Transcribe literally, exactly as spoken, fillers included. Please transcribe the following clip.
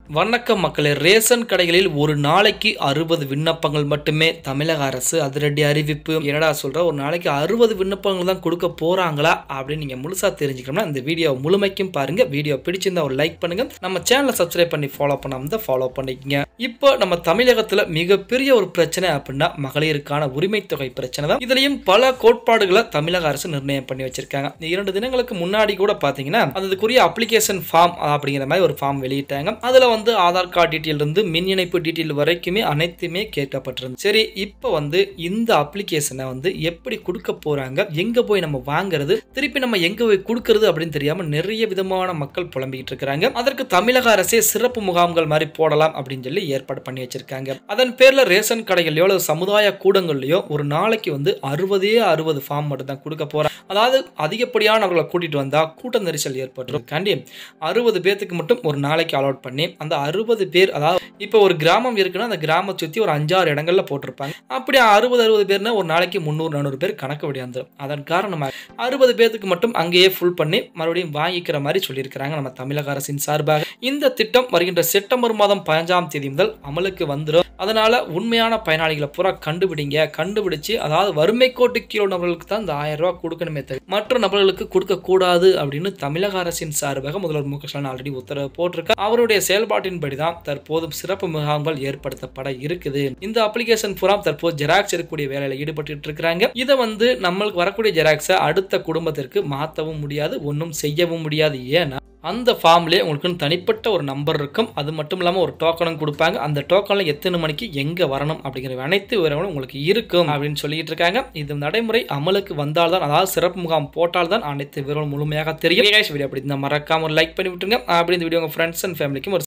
வணக்கம் மக்களே. ரேஷன் கடைகளில் ஒரு நாளைக்கு அறுபது விண்ணப்பங்கள் மட்டுமே. தமிழக அரசு அதிரடி அறிவிப்பு. என்னடா சொல்ற, ஒரு நாளைக்கு அறுபது விண்ணப்பங்கள் தான் கொடுக்க போறாங்களா அப்படின்னு நீங்க முழுசா தெரிஞ்சுக்கணும்னா இந்த வீடியோ முழுமைக்கும் பாருங்க. வீடியோ பிடிச்சிருந்தா ஒரு லைக் பண்ணுங்க. நம்ம சேனலை சப்ஸ்கிரைப் பண்ணி ஃபாலோ பண்ணாம தான் ஃபாலோ பண்ணிக்கங்க. இப்போ நம்ம தமிழகத்துல மிகப்பெரிய ஒரு பிரச்சனை அப்படின்னா மகளிருக்கான உரிமை தொகை பிரச்சனை தான். இதுலயும் பல கோட்பாடுகளை தமிழக அரசு நிர்ணயம் பண்ணி வச்சிருக்காங்க. இரண்டு தினங்களுக்கு முன்னாடி கூட பாத்தீங்கன்னா அதுக்குரிய அப்ளிகேஷன் ஃபார்ம் அப்படிங்கிற மாதிரி ஒரு ஃபார்ம் வெளியிட்டாங்க. அதுல வந்து ஆதார் கார்டு டீட்டெயில் இருந்து மின் இணைப்பு டீட்டெயில் வரைக்குமே அனைத்துமே கேட்கப்பட்டிருந்தது. சரி, இப்போ வந்து இந்த அப்ளிகேஷனை வந்து எப்படி கொடுக்க போறாங்க, எங்க போய் நம்ம வாங்குறது, திருப்பி நம்ம எங்க போய் கொடுக்கறது அப்படின்னு தெரியாம நிறைய விதமான மக்கள் புலம்பிக்கிட்டு இருக்காங்க. அதற்கு தமிழக அரசே சிறப்பு முகாம்கள் மாதிரி போடலாம் அப்படின்னு சொல்லி ஏற்பாடு பண்ணி வச்சிருக்காங்க. அதன் பேர்ல ரேஷன் கடைகளையோ அல்லது சமுதாய கூடங்கள்லயோ ஒரு நாளைக்கு வந்து அறுபதே அறுபது ஃபார்ம் மட்டும் தான் கொடுக்க போறாங்க. அதாவது அதிகப்படியானவர்களை கூட்டிட்டு வந்தா கூட்ட நெரிசல் ஏற்பட்டுரும். அறுபது பேத்துக்கு மட்டும் ஒரு நாளைக்கு அலோட் பண்ணி அந்த அறுபது பேர், அதாவது இப்போ ஒரு கிராமம் இருக்குன்னா அந்த கிராமத்தை சுற்றி ஒரு அஞ்சாறு இடங்கள்ல போட்டிருப்பாங்க. அப்படி அறுபது அறுபது பேர்னா ஒரு நாளைக்கு முந்நூறு நானூறு பேர் கணக்கு விடியாந்துடும். அதன் காரணமாக அறுபது பேருக்கு மட்டும் அங்கேயே ஃபுல் பண்ணி மறுபடியும் வாங்கிக்கிற மாதிரி சொல்லியிருக்கிறாங்க நம்ம தமிழக அரசின் சார்பாக. இந்த திட்டம் வருகின்ற செப்டம்பர் மாதம் பதினஞ்சாம் தேதி முதல் அமலுக்கு வந்துடும். அதனால உண்மையான பயனாளிகளை பூரா கண்டுபிடிங்க. கண்டுபிடிச்சு அதாவது வறுமை கோட்டு கீழே நபர்களுக்கு தான் இந்த ஆயிரம் ரூபாய் கொடுக்கணுமே தவிர மற்ற நபர்களுக்கு கொடுக்க கூடாது அப்படின்னு தமிழக அரசின் சார்பாக முதல்வர் மு க ஸ்டாலின் ஆல்ரெடி உத்தரவு போட்டிருக்கார். அவருடைய செயல்பாட்டின்படி தான் தற்போது சிறப்பு முகாம்கள் ஏற்படுத்தப்பட இருக்குது. இந்த அப்ளிகேஷன் பூரா தற்போது ஜெராக்ஸ் எடுக்கக்கூடிய வேலையில ஈடுபட்டு இருக்காங்க. இதை வந்து நம்மளுக்கு வரக்கூடிய ஜெராக்ஸை அடுத்த குடும்பத்திற்கு மாற்றவும் முடியாது, ஒன்றும் செய்யவும் முடியாது. ஏன்னா அந்த ஃபார்ம்லேயே உங்களுக்கு தனிப்பட்ட ஒரு நம்பர் இருக்கும். அது மட்டும் இல்லாமல் ஒரு டோக்கனும் கொடுப்பாங்க. அந்த டோக்கனில் எத்தனை மணிக்கு எங்கே வரணும் அப்படிங்கிற அனைத்து விவரங்களும் உங்களுக்கு இருக்கும் அப்படின்னு சொல்லிட்டு இருக்காங்க. இது நடைமுறை அமலுக்கு வந்தால்தான், அதாவது சிறப்பு முகாம் போட்டால் தான் அனைத்து விவரங்களும் முழுமையாக தெரியும். வீடியோ அப்படி மறக்காம ஒரு லைக் பண்ணி விட்டுருங்க. அப்படி இந்த வீடியோ உங்கள் ஃப்ரெண்ட்ஸ் அண்ட் ஃபேமிலிக்கும் ஒரு